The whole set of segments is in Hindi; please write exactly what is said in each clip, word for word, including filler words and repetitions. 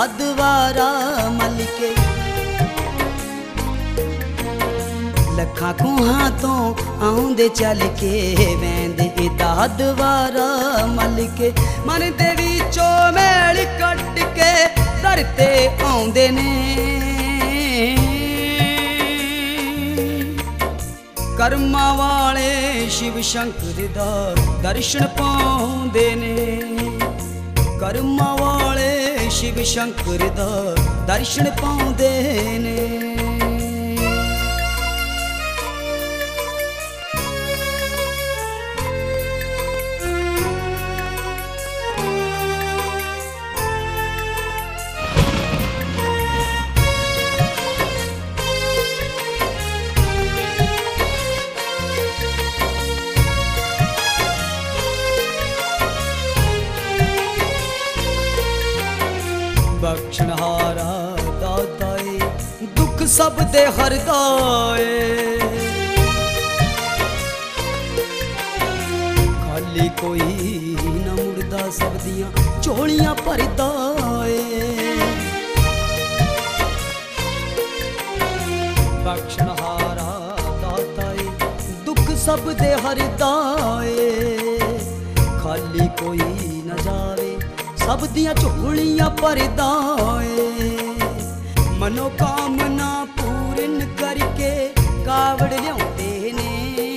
दवारा मल के। लखा खूहां तो आउंदे चल के वेंदे इदा दवारा मल के। मन दे विचों मैल कट के दर ते आउंदे ने। कर्मा वाले शिव शंकर दा दर्शन पाउंदे ने। कर्मा वाले शिव शंकर दा दर्शन पाउंदे ने। बख्शनहारा दाताए दुख सब दे हरदाए। खाली कोई न मुड़दा सब दियां झोलियां भरदाए। बख्शनहारा दाताए दुख सब दे हरदाए। खाली कोई न जावे सब दियां झोलियां भरदाए। मनोकामना पूरन करके कावड़ लियाउंदे ने।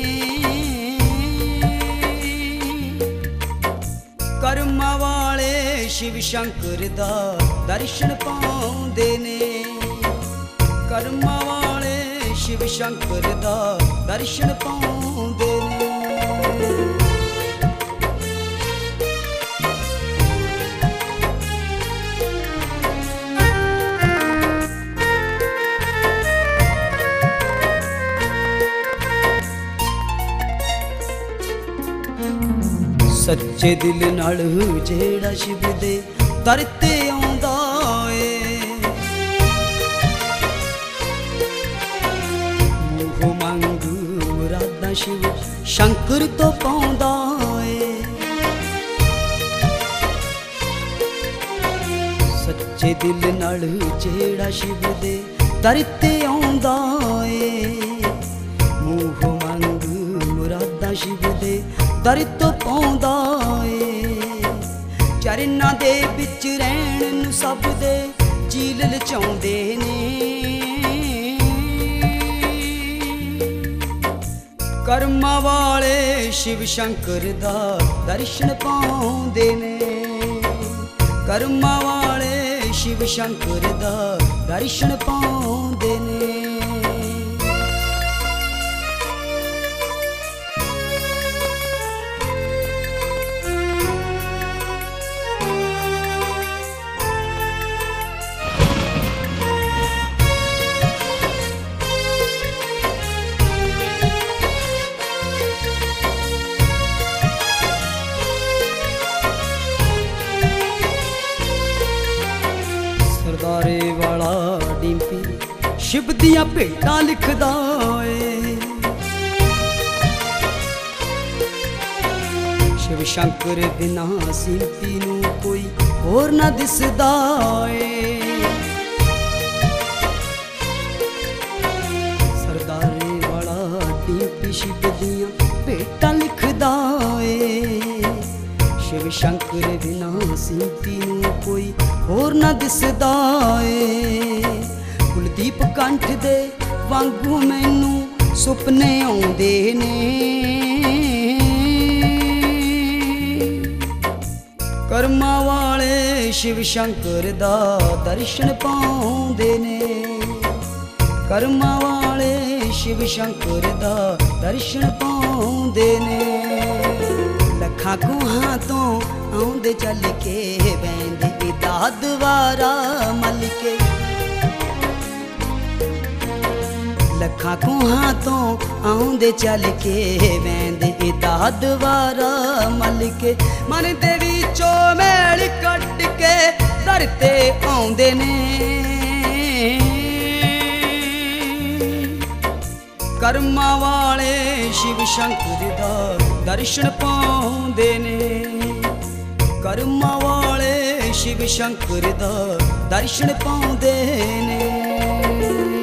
कर्मा वाले शिव शंकर दा दर्शन पाउंदे ने। कर्मा वाले शिव शंकर दा दर्शन पाउंदे ने। सच्चे दिल नाल जेड़ा शिव दे दर ते आउंदा ए। मूंह मंग मुरादा शिव शंकर तो पाउंदा ए। सच्चे दिल नाल जेड़ा शिव दे दर ते आउंदा ए। मूंह मंग मुरादा शिव दे दर तो पाउंदा ए। चरना दे बिच रहन नूं सब दे चील लचाउंदे ने। कर्मा वाले शिव शंकर दा दर्शन पाउंदे ने। कर्मा वाले शिव शंकर दा दर्शन पाउंदे ने। सरदारे वाला डिंपी शिव दियां भेटां लिखदा ए। शिव शंकर बिना सिंपी नूं कोई होर ना दिसदा ए। सरदारे वाला डिंपी शिव दियां भेटां लिखदा ए। शिव शंकर बिना सिंपी नूं कोई होर ना दिसदा ए। कुलदीप कंठ दे वांगू मैनू सुपने आउंदे ने। कर्मा वाले शिव शंकर दा दर्शन पाउंदे ने। कर्मा वाले शिव शंकर दा दर्शन पाउंदे ने। लखा खूहां तो आउंदे चल के वेंदे इदा दवारा मल के। लखा खूहां तो आउंदे चल के वेंदे इदा दवारा मल के। मन दे विचों मैल कट के दर ते आउंदे ने। कर्मा वाले शिव शंकर दा दर्शन पाउंदे ने। कर्मा वाले शिव शंकर दा दर्शन पाउंदे ने।